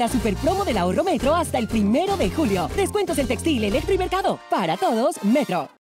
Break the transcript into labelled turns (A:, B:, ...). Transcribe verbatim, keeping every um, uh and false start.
A: la super promo del ahorro Metro hasta el primero de julio. Descuentos en textil, electro y mercado. Para todos, Metro.